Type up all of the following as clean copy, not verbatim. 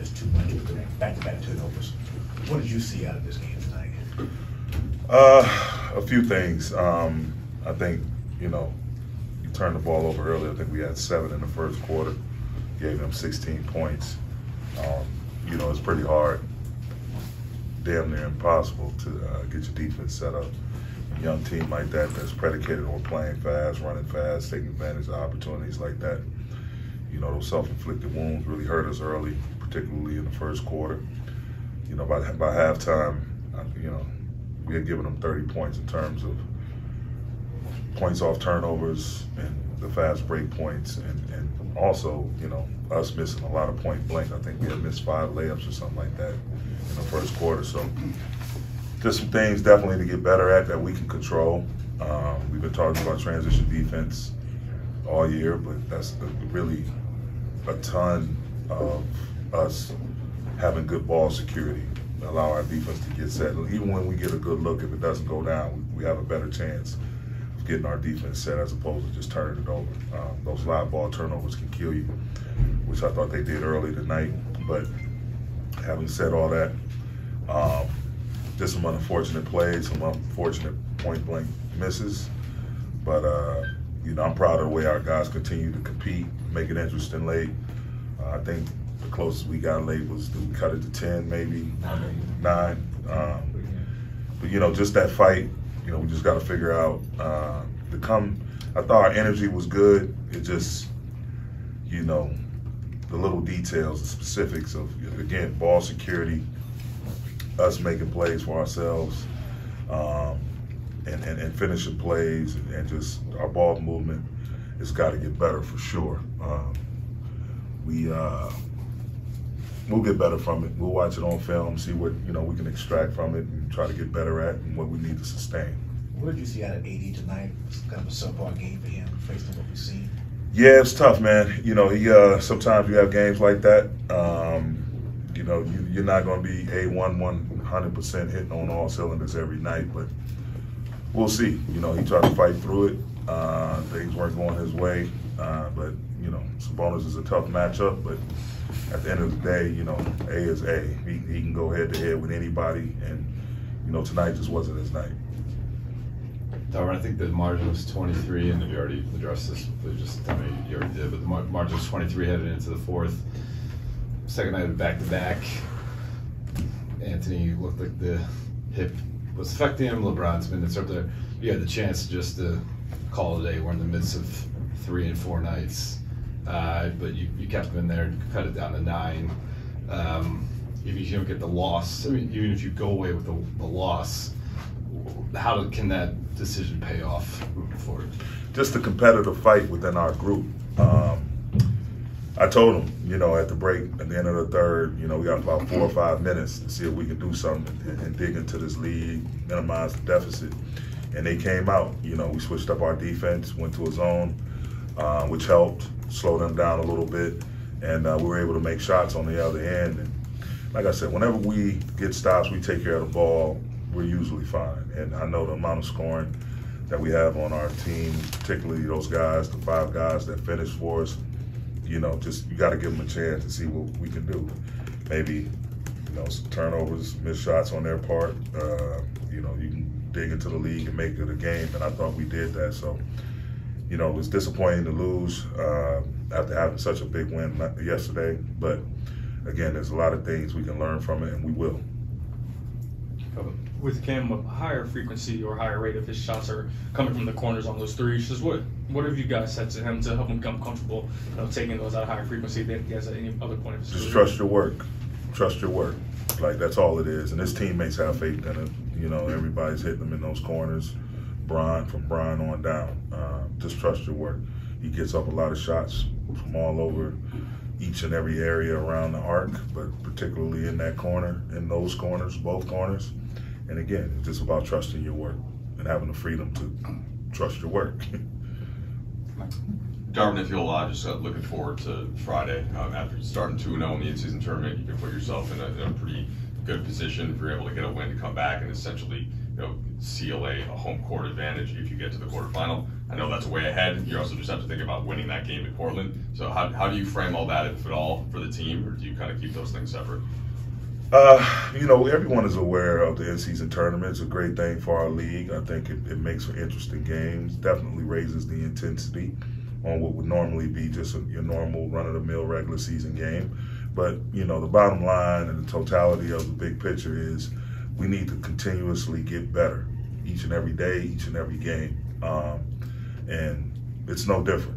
just too much with the back-to-back turnovers. What did you see out of this game tonight? A few things. I think, you turned the ball over early. I think we had 7 in the first quarter, gave them 16 points. It's pretty hard, damn near impossible to get your defense set up. A young team like that that's predicated on playing fast, running fast, taking advantage of opportunities like that. Those self-inflicted wounds really hurt us early, particularly in the first quarter. By halftime, we had given them 30 points in terms of points off turnovers and the fast break points, and also, us missing a lot of point blank. I think we had missed 5 layups or something like that in the first quarter. So just some things definitely to get better at that we can control. We've been talking about transition defense all year, but that's really a ton of us having good ball security, allow our defense to get set. Even when we get a good look, if it doesn't go down, we have a better chance of getting our defense set as opposed to just turning it over. Those live ball turnovers can kill you, which I thought they did early tonight. But having said all that, just some unfortunate plays, some unfortunate point-blank misses. But, I'm proud of the way our guys continue to compete, make it interesting late. I think the closest we got late was, did we cut it to 10 maybe? 9. But, just that fight, we just got to figure out I thought our energy was good. It just, the little details, the specifics of, again, ball security, us making plays for ourselves, and finishing plays, and just our ball movement has got to get better for sure. We'll get better from it. We'll watch it on film, see what we can extract from it, and try to get better at, and what we need to sustain. What did you see out of AD tonight? It's kind of a subpar game for him, based on what we've seen. Yeah, it's tough, man. He sometimes you have games like that. You're not going to be 100% hitting on all cylinders every night, but we'll see. He tried to fight through it. Things weren't going his way, but Sabonis is a tough matchup. But at the end of the day, A is A. He can go head to head with anybody, and tonight just wasn't his night. Darvin, I think the margin was 23, and you already addressed this, but just tell me you already did, but the margin was 23 headed into the fourth. Second night of back-to-back, Anthony looked like the hip was affecting him. LeBron's minutes up there. You had the chance just to call it a day. We're in the midst of 3 and 4 nights, but you kept him in there and cut it down to 9. If you don't get the loss, even if you go away with the loss, how can that decision pay off moving forward? Just a competitive fight within our group. I told him, at the break, at the end of the third, we got about 4 or 5 minutes to see if we can do something and dig into this lead, minimize the deficit. And they came out. We switched up our defense, went to a zone, which helped slow them down a little bit, and we were able to make shots on the other end. And like I said, whenever we get stops, we take care of the ball, we're usually fine. And I know the amount of scoring that we have on our team, particularly those guys, the 5 guys that finish for us, you got to give them a chance to see what we can do. Maybe, some turnovers, missed shots on their part. You can dig into the league and make it a game, and I thought we did that. So, it was disappointing to lose after having such a big win yesterday. But, again, there's a lot of things we can learn from it, and we will. With Cam, a higher frequency or higher rate of his shots are coming from the corners on those threes. Just what have you guys said to him to help him become comfortable, taking those at a higher frequency than he has at any other point of his career? Just trust your work. Trust your work. Like, that's all it is. And his teammates have faith in it. Everybody's hitting him in those corners, from Brian on down. Just trust your work. He gets up a lot of shots from all over each and every area around the arc, but particularly in that corner, in those corners, both corners. And again, it's just about trusting your work and having the freedom to trust your work. Darvin, if you'll allow, just looking forward to Friday. After starting 2-0 in the in-season tournament, you can put yourself in a pretty good position if you're able to get a win to come back and essentially seal a home court advantage if you get to the quarterfinal? I know that's way ahead. You also just have to think about winning that game in Portland. So how do you frame all that, if at all, for the team, or do you kind of keep those things separate? Everyone is aware of the in-season tournament. It's a great thing for our league. I think it makes for interesting games. Definitely raises the intensity on what would normally be just your normal run-of-the-mill regular season game. But, the bottom line and the totality of the big picture is we need to continuously get better each and every day, each and every game. And it's no different.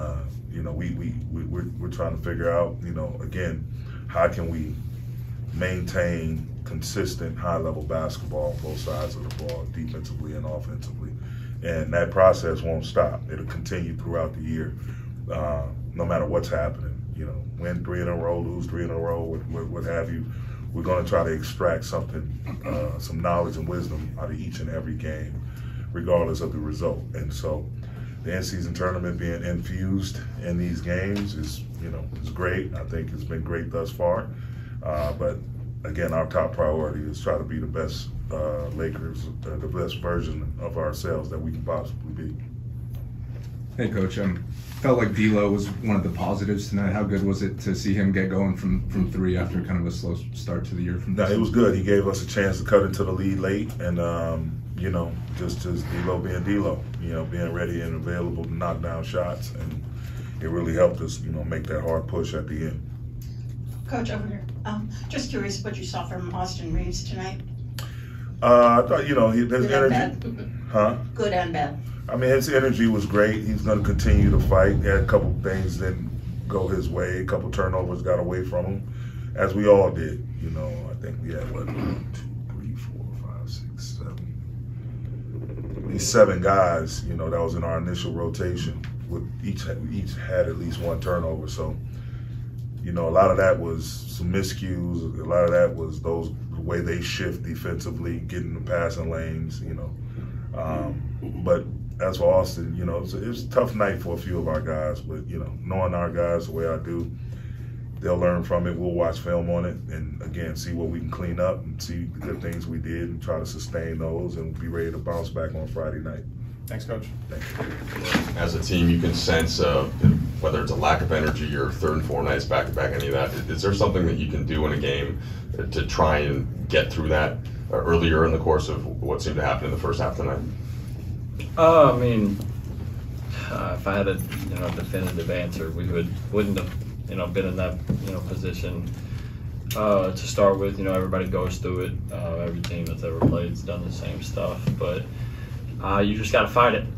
We're trying to figure out, again, how can we maintain consistent high-level basketball on both sides of the ball, defensively and offensively. And that process won't stop. It'll continue throughout the year, no matter what's happening. Win 3 in a row, lose 3 in a row, what have you. We're going to try to extract something, some knowledge and wisdom out of each and every game, regardless of the result. And so the in-season tournament being infused in these games is great. I think it's been great thus far. But again, our top priority is try to be the best Lakers, the best version of ourselves that we can possibly be. Hey, Coach. Felt like DLO was one of the positives tonight. How good was it to see him get going from 3 after kind of a slow start to the year? No, it was good. He gave us a chance to cut into the lead late, and just DLO being DLO, being ready and available to knock down shots, and it really helped us, make that hard push at the end. Coach, over here. Just curious what you saw from Austin Reaves tonight. I thought, his Good energy. and bad. Huh? Good and bad. I mean, his energy was great. He's going to continue to fight. He had a couple things didn't go his way. A couple turnovers got away from him, as we all did. I think we had, 1, 2, 3, 4, 5, 6, 7. These 7 guys, that was in our initial rotation. With each had at least 1 turnover. So, a lot of that was some miscues. A lot of that was the way they shift defensively, getting the passing lanes, But as for Austin, it was a tough night for a few of our guys. But, knowing our guys the way I do, they'll learn from it. We'll watch film on it and, again, see what we can clean up and see the good things we did and try to sustain those and be ready to bounce back on Friday night. Thanks, Coach. Thank you. As a team, you can sense whether it's a lack of energy or 3rd and 4 nights back-to-back, any of that. Is there something that you can do in a game to try and get through that earlier in the course of what seemed to happen in the first half tonight? If I had a definitive answer, we wouldn't have been in that position to start with. Everybody goes through it. Every team that's ever played has done the same stuff, but you just got to fight it.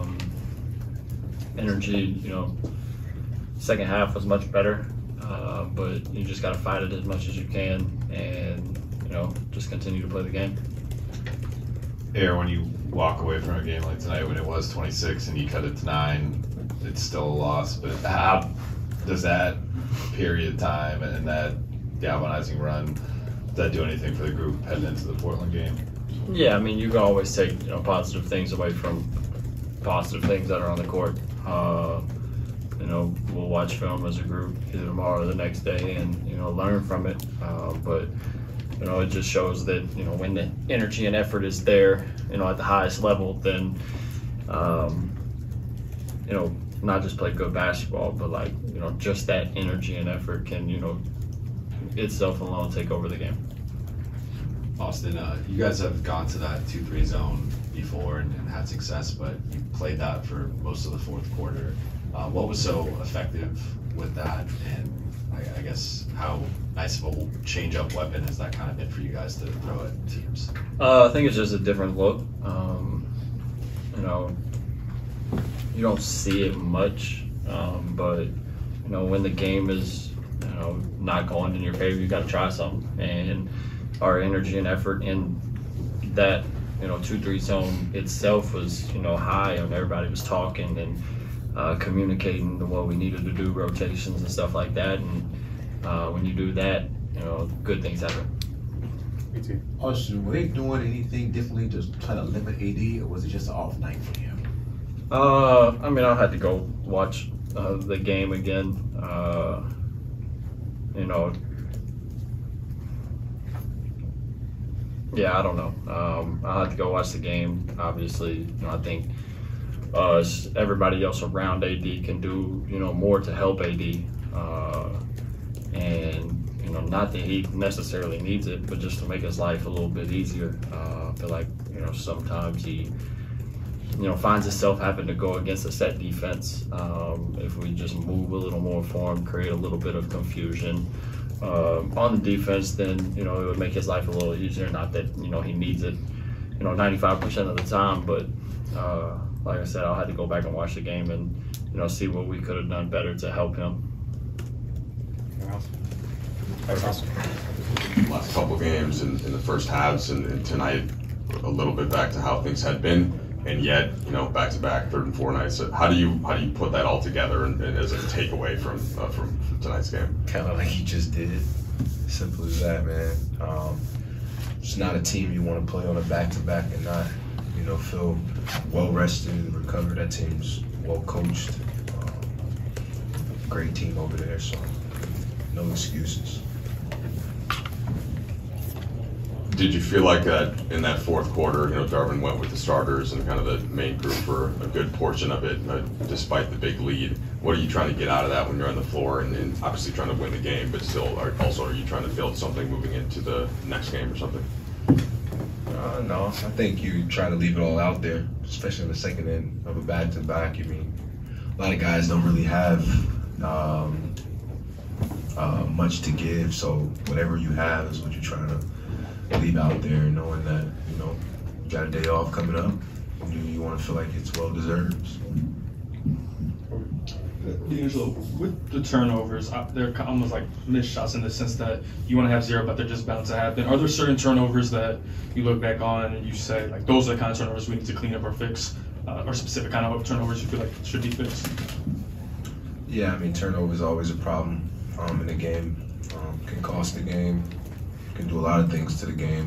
Energy, second half was much better, but you just got to fight it as much as you can, and just continue to play the game. Aaron, when you walk away from a game like tonight, when it was 26 and you cut it to 9, it's still a loss. But how does that period of time and that galvanizing run, does that do anything for the group heading into the Portland game? Yeah, you can always take positive things away from positive things that are on the court. We'll watch film as a group either tomorrow or the next day and learn from it. But it just shows that when the energy and effort is there, at the highest level, then not just play good basketball, but just that energy and effort can itself alone take over the game. Austin, you guys have gone to that 2-3 zone before and had success, but you played that for most of the 4th quarter. What was so effective with that, and I guess how nice of a change-up weapon has that kind of been for you guys to throw at teams? I think it's just a different look. You don't see it much, but when the game is not going in your favor, you got to try something. And our energy and effort in that 2-3 zone itself was high, and everybody was talking and communicating what we needed to do, rotations and stuff like that. And when you do that, good things happen. Austin, were they doing anything differently to try to limit AD, or was it just an off night for him? I had to go watch the game again. Yeah, I don't know. I'll have to go watch the game. Obviously, you know, I think everybody else around AD can do, you know, more to help AD. And, you know, not that he necessarily needs it, but just to make his life a little bit easier. I feel like, you know, sometimes he, you know, finds himself having to go against a set defense. If we just move a little more for him, create a little bit of confusion on the defense, then, you know, it would make his life a little easier. Not that, you know, he needs it, you know, 95% of the time, but like I said, I'll have to go back and watch the game and, you know, see what we could have done better to help him. Last couple games in the first halves and tonight a little bit back to how things had been, and yet, you know, back-to-back 3rd and 4 nights. How do you put that all together and as a takeaway from tonight's game? Kind of like he just did. Simple as that, man. It's not a team you want to play on a back-to-back and not, you know, feel well-rested and recovered. That team's well-coached. Great team over there, so no excuses. Did you feel like that in that 4th quarter, you know, Darvin went with the starters and kind of the main group for a good portion of it, despite the big lead? What are you trying to get out of that when you're on the floor and obviously trying to win the game, but still, also are you trying to build something moving into the next game or something? No, I think you try to leave it all out there, especially in the second end of a back-to-back. I mean, a lot of guys don't really have much to give, so whatever you have is what you're trying to leave out there, knowing that, you know, you got a day off coming up. You want to feel like it's well-deserved. So. D'Angelo, with the turnovers, they're almost like missed shots in the sense that you want to have 0, but they're just bound to happen. Are there certain turnovers that you look back on and you say, like, those are the kind of turnovers we need to clean up or fix, or specific kind of turnovers you feel like should be fixed? Yeah, I mean, turnover is always a problem in the game. Can cost the game. Can do a lot of things to the game.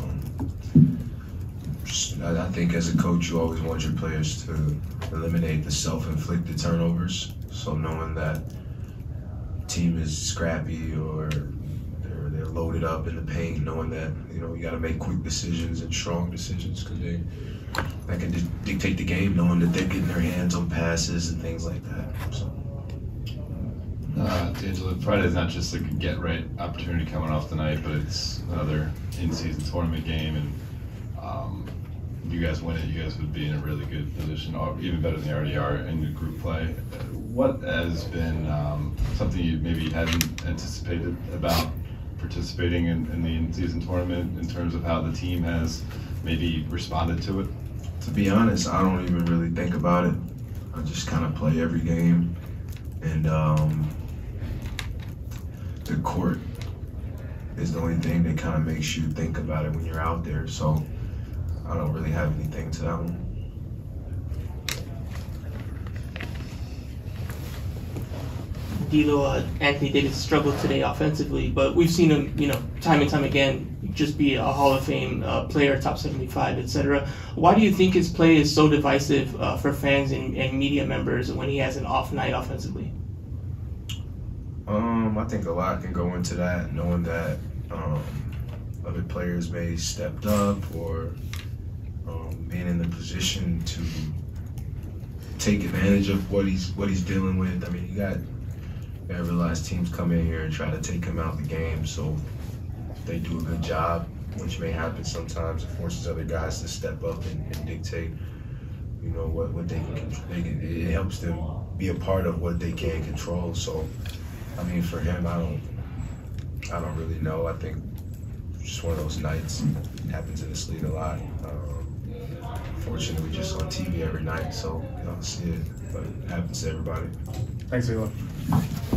I think as a coach, you always want your players to eliminate the self-inflicted turnovers. So knowing that team is scrappy or they're loaded up in the paint, knowing that, you know, you got to make quick decisions and strong decisions because that can dictate the game. Knowing that they're getting their hands on passes and things like that. So. D'Angelo, Friday's not just a get-right opportunity coming off tonight, but it's another in-season tournament game, and you guys win it, you guys would be in a really good position, or even better than you already are in your group play. What has been something you maybe hadn't anticipated about participating in the in-season tournament in terms of how the team has maybe responded to it? To be honest, I don't even really think about it. I just kind of play every game, and the court is the only thing that kind of makes you think about it when you're out there. So I don't really have anything to that one. DLO, Anthony Davis struggled today offensively, but we've seen him, you know, time and time again, just be a Hall of Fame player, top 75, etc. Why do you think his play is so divisive for fans and media members when he has an off night offensively? I think a lot can go into that, knowing that other players may have stepped up or being in the position to take advantage of what he's dealing with. I mean, you got to realize teams come in here and try to take him out the game, so if they do a good job, which may happen sometimes, it forces other guys to step up and dictate, you know, what they can. It helps them be a part of what they can control. So, I mean, for him, I don't really know. I think it's just one of those nights. It happens in this league a lot. Fortunately, just on TV every night, so you don't see it, but it happens to everybody. Thanks, Elon.